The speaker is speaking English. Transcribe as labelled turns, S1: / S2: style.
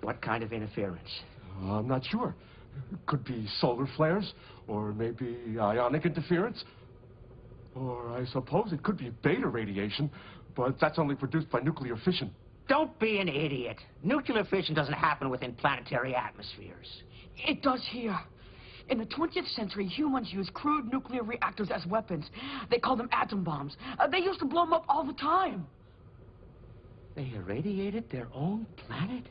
S1: What kind of interference?
S2: I'm not sure. Could be solar flares, or maybe ionic interference. Or I suppose it could be beta radiation, but that's only produced by nuclear fission.
S1: Don't be an idiot. Nuclear fission doesn't happen within planetary atmospheres.
S3: It does here. In the 20th century, humans used crude nuclear reactors as weapons. They called them atom bombs. They used to blow them up all the time.
S1: They irradiated their own planet?